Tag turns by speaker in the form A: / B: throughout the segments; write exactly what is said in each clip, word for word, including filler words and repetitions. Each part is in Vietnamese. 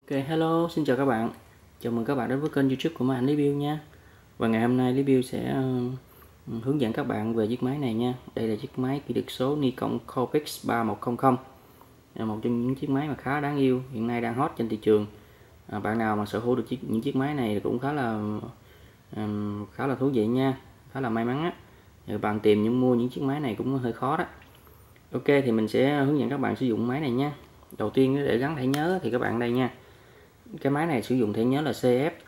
A: Ok, hello, xin chào các bạn. Chào mừng các bạn đến với kênh YouTube của Mai Anh Review nha. Và ngày hôm nay Review sẽ uh, hướng dẫn các bạn về chiếc máy này nha. Đây là chiếc máy kỹ thuật số Nikon Coolpix ba một không không. Là một trong những chiếc máy mà khá đáng yêu, hiện nay đang hot trên thị trường. À, bạn nào mà sở hữu được chiếc, những chiếc máy này cũng khá là um, khá là thú vị nha, khá là may mắn á. Rồi bạn tìm những mua những chiếc máy này cũng hơi khó đó. Ok, thì mình sẽ hướng dẫn các bạn sử dụng máy này nha. Đầu tiên để gắn thẻ nhớ thì các bạn đây nha. Cái máy này sử dụng thẻ nhớ là xê ép.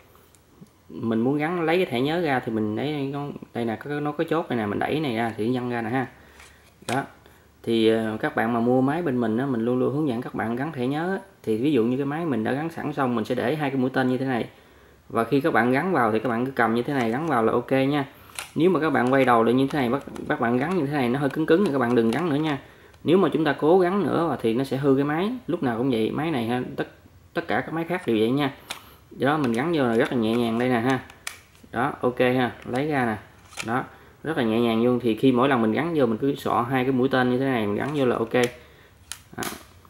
A: Mình muốn gắn lấy cái thẻ nhớ ra thì mình lấy đây nè, có nó có chốt này nè, mình đẩy này ra thì nó văng ra nè ha. Đó. Thì các bạn mà mua máy bên mình á, mình luôn luôn hướng dẫn các bạn gắn thẻ nhớ. Thì ví dụ như cái máy mình đã gắn sẵn xong, mình sẽ để hai cái mũi tên như thế này. Và khi các bạn gắn vào thì các bạn cứ cầm như thế này, gắn vào là ok nha. Nếu mà các bạn quay đầu lại như thế này, bắt các bạn gắn như thế này nó hơi cứng cứng thì các bạn đừng gắn nữa nha. Nếu mà chúng ta cố gắng nữa thì nó sẽ hư cái máy. Lúc nào cũng vậy, máy này ha, tất tất cả các máy khác đều vậy nha. Đó, mình gắn vô là rất là nhẹ nhàng đây nè ha. Đó, ok ha, lấy ra nè. Đó, rất là nhẹ nhàng luôn. Thì khi mỗi lần mình gắn vô mình cứ xọ hai cái mũi tên như thế này, mình gắn vô là ok. Đó.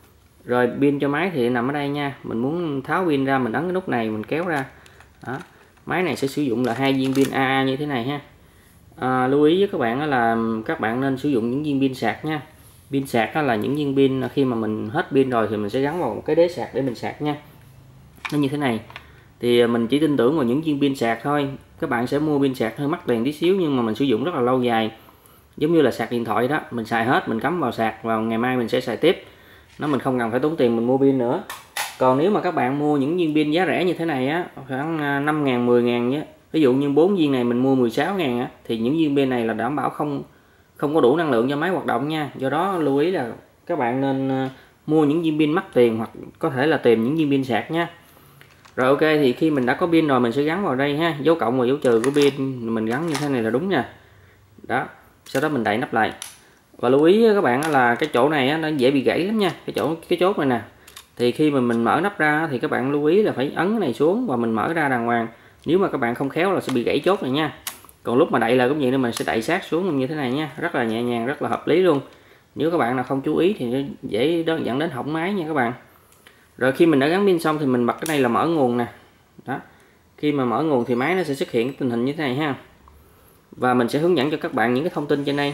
A: Rồi pin cho máy thì nằm ở đây nha. Mình muốn tháo pin ra, mình ấn cái nút này, mình kéo ra. Đó. Máy này sẽ sử dụng là hai viên pin a a như thế này ha. À, lưu ý với các bạn là các bạn nên sử dụng những viên pin sạc nha. Pin sạc là những viên pin khi mà mình hết pin rồi thì mình sẽ gắn vào một cái đế sạc để mình sạc nha. Nó như thế này. Thì mình chỉ tin tưởng vào những viên pin sạc thôi. Các bạn sẽ mua pin sạc hơi mắc tiền tí xíu nhưng mà mình sử dụng rất là lâu dài. Giống như là sạc điện thoại đó, mình xài hết, mình cắm vào sạc, vào ngày mai mình sẽ xài tiếp. Nó mình không cần phải tốn tiền mình mua pin nữa. Còn nếu mà các bạn mua những viên pin giá rẻ như thế này á, khoảng năm ngàn, mười ngàn nhé. Ví dụ như bốn viên này mình mua mười sáu ngàn á, thì những viên pin này là đảm bảo không không có đủ năng lượng cho máy hoạt động nha. Do đó lưu ý là các bạn nên mua những viên pin mắc tiền hoặc có thể là tìm những viên pin sạc nha. Rồi ok, thì khi mình đã có pin rồi mình sẽ gắn vào đây ha, dấu cộng và dấu trừ của pin mình gắn như thế này là đúng nha. Đó, sau đó mình đậy nắp lại. Và lưu ý các bạn là cái chỗ này nó dễ bị gãy lắm nha, cái chỗ cái chốt này nè. Thì khi mà mình mở nắp ra thì các bạn lưu ý là phải ấn cái này xuống và mình mở ra đàng hoàng. Nếu mà các bạn không khéo là sẽ bị gãy chốt này nha. Còn lúc mà đậy là cũng vậy nên mình sẽ đậy sát xuống như thế này nha, rất là nhẹ nhàng, rất là hợp lý luôn. Nếu các bạn nào không chú ý thì dễ đó dẫn đến hỏng máy nha các bạn. Rồi khi mình đã gắn pin xong thì mình bật cái này là mở nguồn nè. Đó. Khi mà mở nguồn thì máy nó sẽ xuất hiện cái tình hình như thế này ha. Và mình sẽ hướng dẫn cho các bạn những cái thông tin trên đây.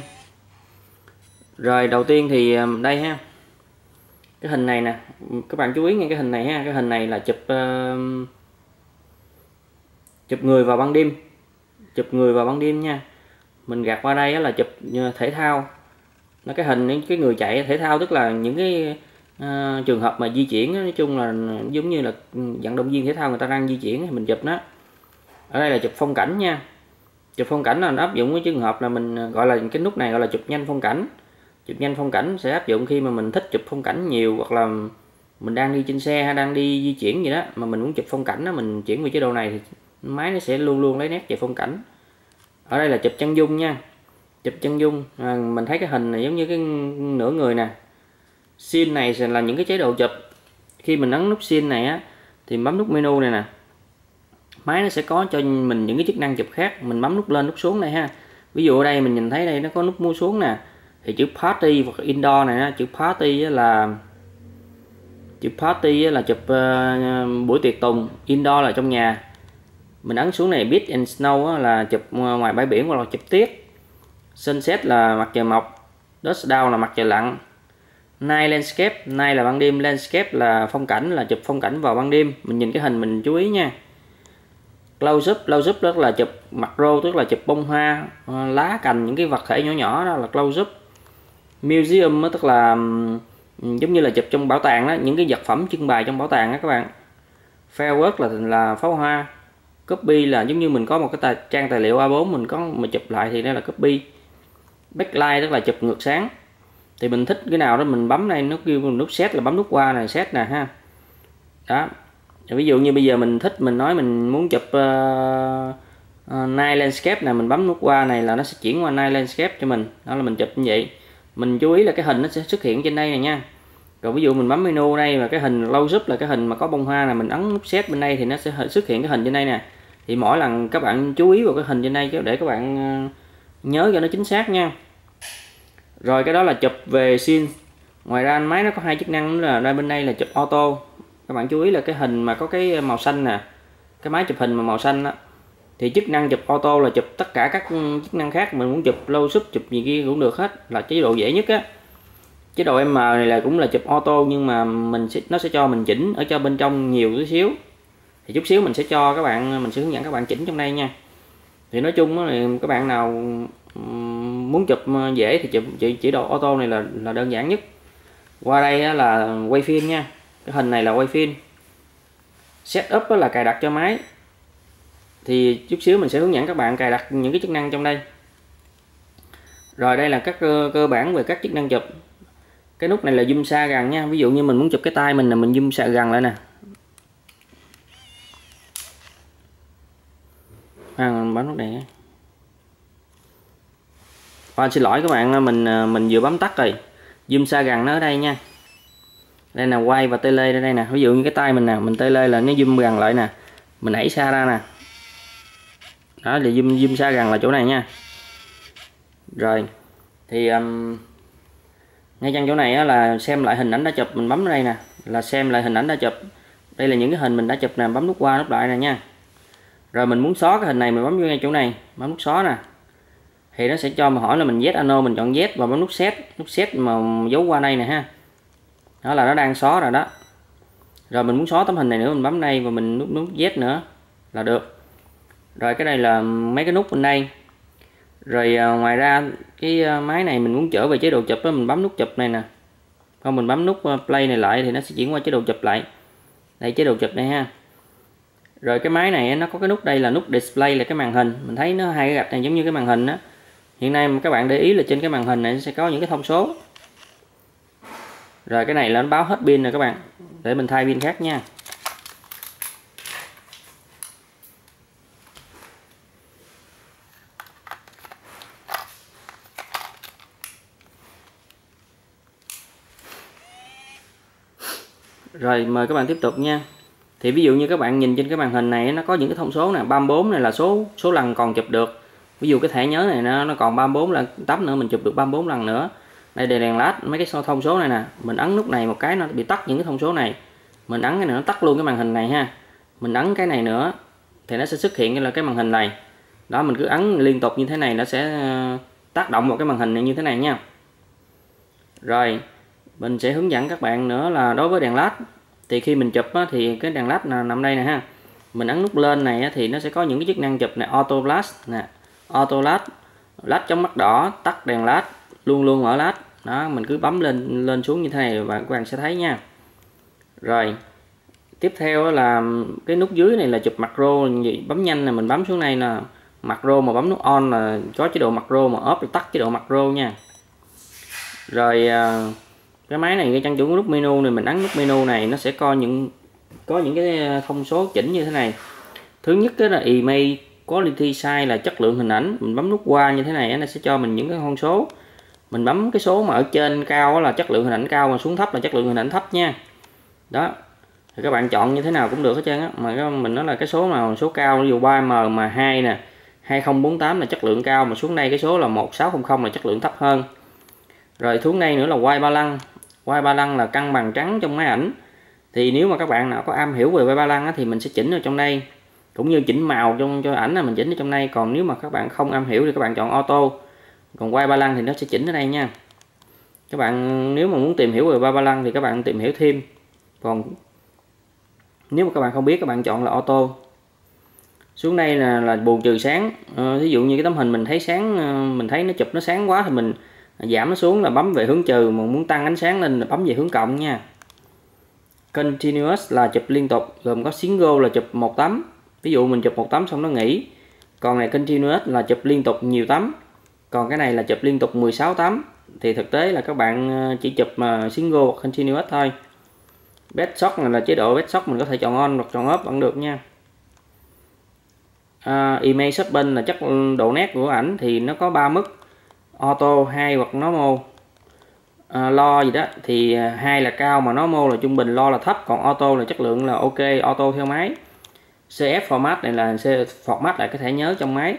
A: Rồi đầu tiên thì đây ha. Cái hình này nè, các bạn chú ý nghe cái hình này ha, cái hình này là chụp uh, chụp người vào ban đêm. Chụp người vào ban đêm nha. Mình gạt qua đây là chụp thể thao. Nó cái hình những cái người chạy thể thao, tức là những cái uh, trường hợp mà di chuyển, nói chung là giống như là vận động viên thể thao người ta đang di chuyển thì mình chụp nó. Ở đây là chụp phong cảnh nha. Chụp phong cảnh là áp dụng cái trường hợp là mình gọi là cái nút này gọi là chụp nhanh phong cảnh. Chụp nhanh phong cảnh sẽ áp dụng khi mà mình thích chụp phong cảnh nhiều, hoặc là mình đang đi trên xe hay đang đi di chuyển gì đó mà mình muốn chụp phong cảnh đó, mình chuyển về chế độ này thì máy nó sẽ luôn luôn lấy nét về phong cảnh. Ở đây là chụp chân dung nha. Chụp chân dung, à, mình thấy cái hình này giống như cái nửa người nè. Scene này sẽ là những cái chế độ chụp. Khi mình ấn nút scene này á thì bấm nút menu này nè, máy nó sẽ có cho mình những cái chức năng chụp khác. Mình bấm nút lên nút xuống đây ha. Ví dụ ở đây mình nhìn thấy đây nó có nút mua xuống nè, thì chữ party hoặc indoor này, chữ party là chữ party là chụp uh, buổi tiệc tùng, indoor là trong nhà. Mình ấn xuống này beach and snow là chụp ngoài bãi biển hoặc là chụp tuyết. Sunset là mặt trời mọc, dusk down là mặt trời lặn. Night landscape, night là ban đêm, landscape là phong cảnh, là chụp phong cảnh vào ban đêm. Mình nhìn cái hình mình chú ý nha. Close up, close up đó là chụp mặt rô, tức là chụp bông hoa, lá cành, những cái vật thể nhỏ nhỏ đó là close up. Museum đó, tức là giống như là chụp trong bảo tàng đó, những cái vật phẩm trưng bày trong bảo tàng đó các bạn. Firework là là pháo hoa. Copy là giống như mình có một cái tài, trang tài liệu a bốn mình có mà chụp lại thì đây là copy. Backlight tức là chụp ngược sáng. Thì mình thích cái nào đó mình bấm đây, nó kêu nút set là bấm nút qua này, set nè ha. Đó. Ví dụ như bây giờ mình thích, mình nói mình muốn chụp uh, uh, night landscape này, mình bấm nút qua này là nó sẽ chuyển qua night landscape cho mình. Đó là mình chụp như vậy. Mình chú ý là cái hình nó sẽ xuất hiện trên đây này nha. Còn ví dụ mình bấm menu đây và cái hình close up là cái hình mà có bông hoa này, mình ấn nút set bên đây thì nó sẽ xuất hiện cái hình trên đây nè. Thì mỗi lần các bạn chú ý vào cái hình trên đây để các bạn nhớ cho nó chính xác nha. Rồi cái đó là chụp về scene. Ngoài ra máy nó có hai chức năng là đây, bên đây là chụp auto. các bạn chú ý là cái hình mà có cái màu xanh nè, cái máy chụp hình mà màu xanh đó, thì chức năng chụp auto là chụp tất cả các chức năng khác. Mình muốn chụp close up, chụp gì kia cũng được hết, là chế độ dễ nhất á. Chế độ M này là cũng là chụp auto, nhưng mà mình sẽ nó sẽ cho mình chỉnh ở cho bên trong nhiều chút xíu, thì chút xíu mình sẽ cho các bạn, mình sẽ hướng dẫn các bạn chỉnh trong đây nha. Thì nói chung là các bạn nào muốn chụp dễ thì chụp chỉ, chỉ độ auto này là là đơn giản nhất. Qua đây là quay phim nha, cái hình này là quay phim. Setup là cài đặt cho máy, thì chút xíu mình sẽ hướng dẫn các bạn cài đặt những cái chức năng trong đây. Rồi đây là các cơ, cơ bản về các chức năng chụp. Cái nút này là zoom xa gần nha, ví dụ như mình muốn chụp cái tay mình là mình zoom xa gần lại nè. À, bấm nút này. À, xin lỗi các bạn, mình mình vừa bấm tắt rồi. Zoom xa gần nó ở đây nha. Đây là quay và tele ở đây nè. Ví dụ như cái tay mình nè, mình tele là nó zoom gần lại nè, mình đẩy xa ra nè. Đó là zoom zoom xa gần là chỗ này nha. Rồi thì um, ngay trong chỗ này á, là xem lại hình ảnh đã chụp, mình bấm ở đây nè là xem lại hình ảnh đã chụp. Đây là những cái hình mình đã chụp nè, bấm nút qua nút lại nè nha. Rồi mình muốn xóa cái hình này, mình bấm vô ngay chỗ này, bấm nút xóa nè, thì nó sẽ cho mình hỏi là mình yes or no, mình chọn yes và bấm nút set, nút set mà dấu qua đây nè ha. Đó là nó đang xóa rồi đó. Rồi mình muốn xóa tấm hình này nữa, mình bấm đây và mình nút nút yes nữa là được. Rồi cái này là mấy cái nút bên đây. Rồi à, ngoài ra cái máy này mình muốn trở về chế độ chụp đó, mình bấm nút chụp này nè, không mình bấm nút play này lại thì nó sẽ chuyển qua chế độ chụp lại. Đây chế độ chụp này ha. Rồi cái máy này nó có cái nút đây là nút display, là cái màn hình. Mình thấy nó hai cái gạch này giống như cái màn hình đó. Hiện nay các bạn để ý là trên cái màn hình này sẽ có những cái thông số. Rồi cái này là nó báo hết pin rồi các bạn, để mình thay pin khác nha. Rồi mời các bạn tiếp tục nha. Thì ví dụ như các bạn nhìn trên cái màn hình này nó có những cái thông số nè, ba mươi bốn này là số số lần còn chụp được. Ví dụ cái thẻ nhớ này nó, nó còn ba mươi bốn lần tấm nữa, mình chụp được ba mươi bốn lần nữa. Đây là đèn led, mấy cái thông số này nè, mình ấn nút này một cái nó bị tắt những cái thông số này. Mình ấn cái này nó tắt luôn cái màn hình này ha. Mình ấn cái này nữa thì nó sẽ xuất hiện là cái màn hình này. Đó, mình cứ ấn liên tục như thế này nó sẽ tác động vào cái màn hình này như thế này nha. Rồi mình sẽ hướng dẫn các bạn nữa là đối với đèn led thì khi mình chụp á, thì cái đèn led là nằm đây nè ha. Mình ấn nút lên này á, thì nó sẽ có những cái chức năng chụp này, auto flash nè, auto led, led chống mắt đỏ, tắt đèn led, luôn luôn mở led. Đó, mình cứ bấm lên lên xuống như thế này và các bạn sẽ thấy nha. Rồi tiếp theo là cái nút dưới này là chụp macro, bấm nhanh này, mình bấm xuống này là macro, mà bấm nút on là có chế độ macro, mà off là tắt chế độ macro nha. Rồi cái máy này ngay trong chỗ nút menu này, mình ấn nút menu này nó sẽ coi những có những cái thông số chỉnh như thế này. Thứ nhất cái là image quality size, là chất lượng hình ảnh. Mình bấm nút qua như thế này nó sẽ cho mình những cái con số. Mình bấm cái số mà ở trên cao là chất lượng hình ảnh cao, mà xuống thấp là chất lượng hình ảnh thấp nha. Đó thì các bạn chọn như thế nào cũng được hết trơn á, mà mình nói là cái số nào số cao, ví dụ ba em mà hai nè, hai không bốn tám là chất lượng cao, mà xuống đây cái số là một sáu không không là chất lượng thấp hơn. Rồi xuống đây nữa là white balance. White balance là cân bằng trắng trong máy ảnh. Thì nếu mà các bạn nào có am hiểu về white balance thì mình sẽ chỉnh ở trong đây, cũng như chỉnh màu trong cho ảnh là mình chỉnh ở trong đây. Còn nếu mà các bạn không am hiểu thì các bạn chọn auto. Còn white balance thì nó sẽ chỉnh ở đây nha. Các bạn nếu mà muốn tìm hiểu về white balance thì các bạn tìm hiểu thêm. Còn nếu mà các bạn không biết, các bạn chọn là auto. Xuống đây là là bù trừ sáng. Ờ, ví dụ như cái tấm hình mình thấy sáng, mình thấy nó chụp nó sáng quá thì mình giảm nó xuống là bấm về hướng trừ, mà muốn tăng ánh sáng lên là bấm về hướng cộng nha. Continuous là chụp liên tục, gồm có single là chụp một tấm. Ví dụ mình chụp một tấm xong nó nghỉ. Còn này continuous là chụp liên tục nhiều tấm. Còn cái này là chụp liên tục mười sáu tấm. Thì thực tế là các bạn chỉ chụp mà single hoặc continuous thôi. Best shot này là chế độ best shot, mình có thể chọn on hoặc chọn off vẫn được nha. Uh, image sharpen là chất độ nét của ảnh, thì nó có ba mức: auto, hai hoặc normal. À, lo gì đó thì hai là cao, mà normal là trung bình, lo là thấp, còn auto là chất lượng là ok, auto theo máy. xê ép format này là format lại cái thẻ nhớ trong máy.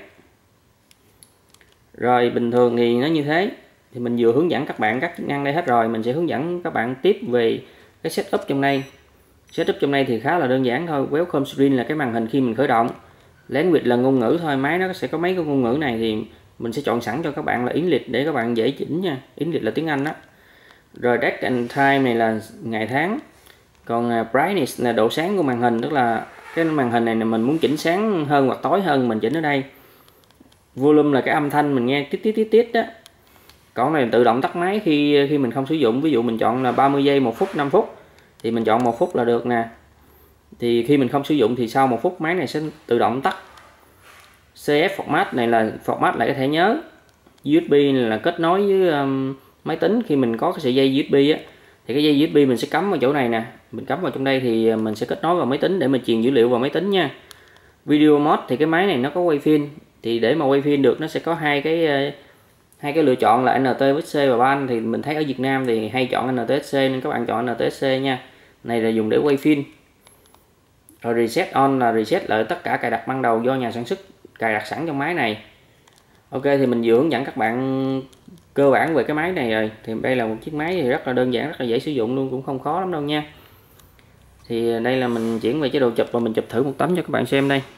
A: Rồi bình thường thì nó như thế. Thì mình vừa hướng dẫn các bạn các chức năng đây hết rồi, mình sẽ hướng dẫn các bạn tiếp về cái setup trong đây. Setup trong đây thì khá là đơn giản thôi. Welcome screen là cái màn hình khi mình khởi động, language là ngôn ngữ thôi. Máy nó sẽ có mấy cái ngôn ngữ này thì mình sẽ chọn sẵn cho các bạn là English để các bạn dễ chỉnh nha. English là tiếng Anh đó. Rồi date and time này là ngày tháng. Còn brightness là độ sáng của màn hình, tức là cái màn hình này là mình muốn chỉnh sáng hơn hoặc tối hơn mình chỉnh ở đây. Volume là cái âm thanh mình nghe tít tít tít tít đó. Còn này tự động tắt máy khi khi mình không sử dụng. Ví dụ mình chọn là ba mươi giây, một phút, năm phút thì mình chọn một phút là được nè. Thì khi mình không sử dụng thì sau một phút máy này sẽ tự động tắt. xê ép format này là format lại cái thẻ nhớ. u ét bê là kết nối với um, máy tính. Khi mình có cái sợi dây u ét bê á, thì cái dây u ét bê mình sẽ cắm vào chỗ này nè, mình cắm vào trong đây thì mình sẽ kết nối vào máy tính để mình truyền dữ liệu vào máy tính nha. Video mode thì cái máy này nó có quay phim, thì để mà quay phim được nó sẽ có hai cái hai cái lựa chọn là en tê ích xê và ban. Thì mình thấy ở Việt Nam thì hay chọn en tê ích xê nên các bạn chọn en tê ích xê nha. Này là dùng để quay phim. Rồi reset on là reset lại tất cả cài đặt ban đầu do nhà sản xuất cài đặt sẵn trong máy này. Ok, thì mình vừa hướng dẫn các bạn cơ bản về cái máy này rồi. Thì đây là một chiếc máy thì rất là đơn giản, rất là dễ sử dụng luôn, cũng không khó lắm đâu nha. Thì đây là mình chuyển về chế độ chụp và mình chụp thử một tấm cho các bạn xem đây.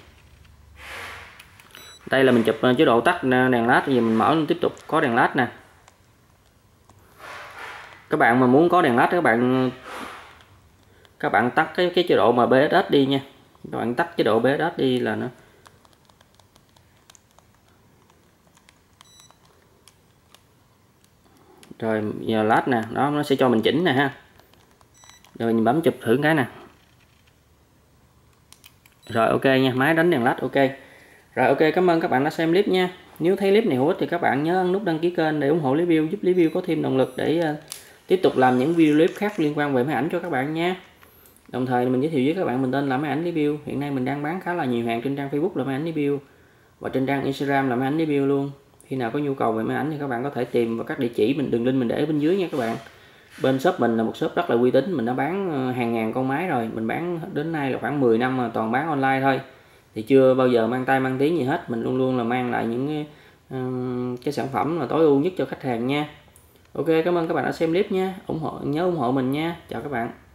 A: Đây là mình chụp chế độ tắt đèn led, thì mình mở lên tiếp tục có đèn led nè. Các bạn mà muốn có đèn led các bạn các bạn tắt cái cái chế độ mà bê ét ét đi nha. Các bạn tắt chế độ bê ét ét đi là nó rồi giờ led nè, đó nó sẽ cho mình chỉnh nè ha. Rồi mình bấm chụp thử cái nè. Rồi ok nha, máy đánh đèn led ok. Rồi ok, cảm ơn các bạn đã xem clip nha. Nếu thấy clip này hữu ích thì các bạn nhớ ấn nút đăng ký kênh để ủng hộ review, giúp review có thêm động lực để uh, tiếp tục làm những video clip khác liên quan về máy ảnh cho các bạn nha. Đồng thời mình giới thiệu với các bạn mình tên là Máy Ảnh Review. Hiện nay mình đang bán khá là nhiều hàng trên trang Facebook là Máy Ảnh Review và trên trang Instagram là Máy Ảnh Review luôn. Khi nào có nhu cầu về máy ảnh thì các bạn có thể tìm vào các địa chỉ mình đường link mình để ở bên dưới nha các bạn. Bên shop mình là một shop rất là uy tín, mình đã bán hàng ngàn con máy rồi, mình bán đến nay là khoảng mười năm mà toàn bán online thôi. Thì chưa bao giờ mang tay mang tiếng gì hết, mình luôn luôn là mang lại những cái, uh, cái sản phẩm là tối ưu nhất cho khách hàng nha. Ok, cảm ơn các bạn đã xem clip nha, ủng hộ nhớ ủng hộ mình nha. Chào các bạn.